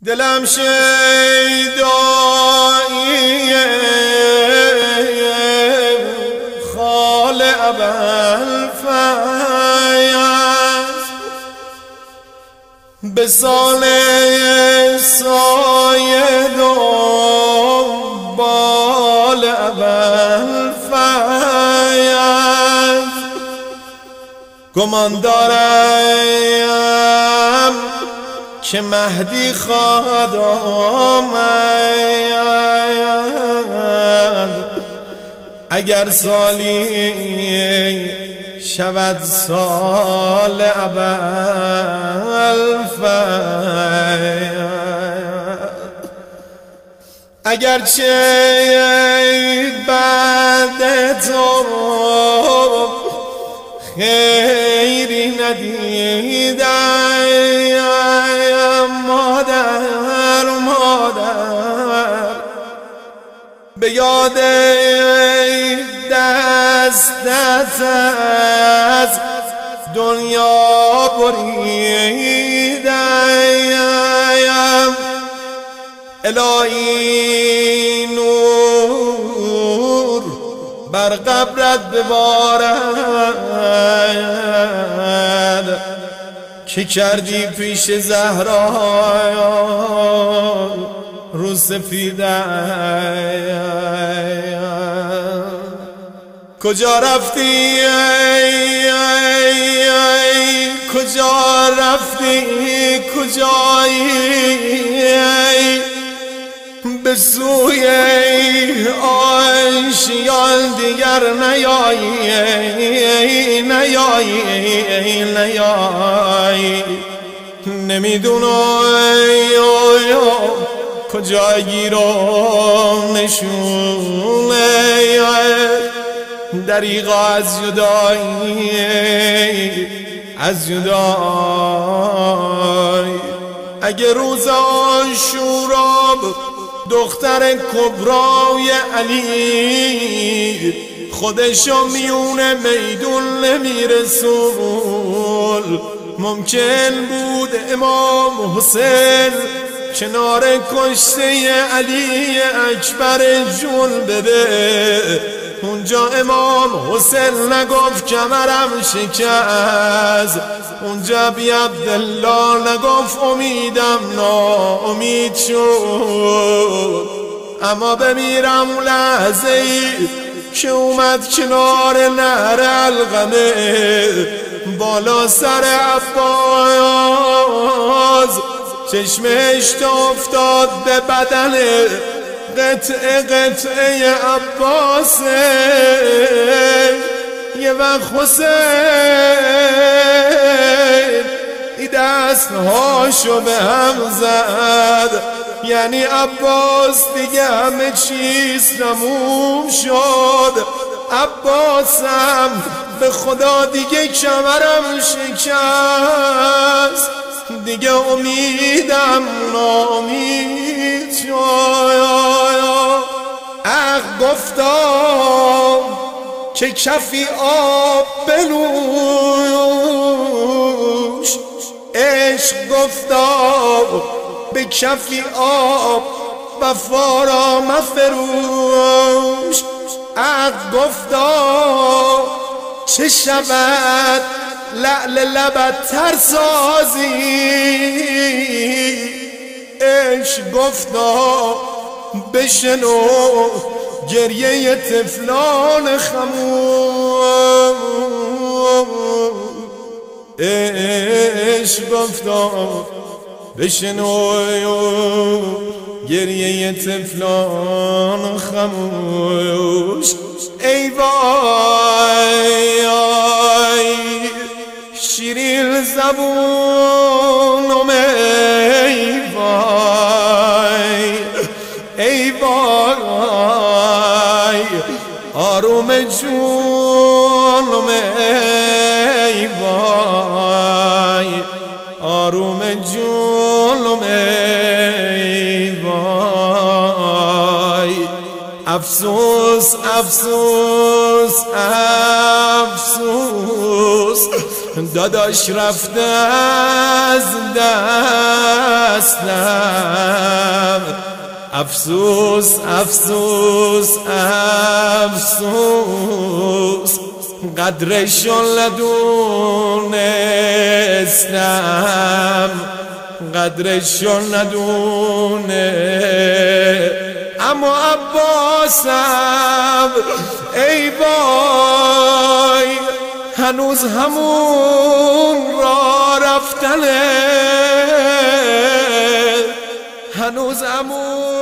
دلم شیداییه خال ابوالفیض به سال سایه دنبال ابوالفیض گمان دارم که مهدی خواهد آمد اگر سالی شود سال ابوالفیض اگرچه بعد تو خیری ندیدم مادر به یاد دستت از دنیا بریدم الهی نور بر قبرت ببارد که کردی پیش زهرا رو سفیده کجا رفتی کجا رفتی کجایی به سوی آشیان دیگر نیایی نمیدونم کجا گیرم نشونه دریغا از جدایی اگه روز عاشورا دختر کبرای علی خودشو میونه میدون نمیرسول ممکن بود امام حسین کنار کشته علی اکبر جون بده اونجا امام حسین نگفت کمرم شکست اونجا بی عبدالله نگفت امیدم ناامید شد اما بمیرم لحظه ای که اومد کنار نهر القمه بالا سر عباس چشمش تا افتاد به بدن قطعه عباسه یه وقت حسین ای دستهاشو به هم زد یعنی عباس دیگه همه چیز تموم شد عباسم به خدا دیگه کمرم شکست دیگه امیدم ناامید شد حق گفتم که کفی آب بنوش عشق گفتم به کفی آب وفا را مفروش حق گفتم چه شود لعل لبت تر سازی عشق گفتا بشنو گریه طفلان خموش عشق گفتا بشنو گریه طفلان خموش ای وای شیرین زبونم ای وای ای وای آروم جونم ای وای آروم جونم ای وای افسوس افسوس افسوس داداش رفته از دستم. افسوس افسوس افسوس قدرشو ندونستم، قدرشو ندونه. اما عباسم ای وای هنوز همون را رفتنه، هنوز همون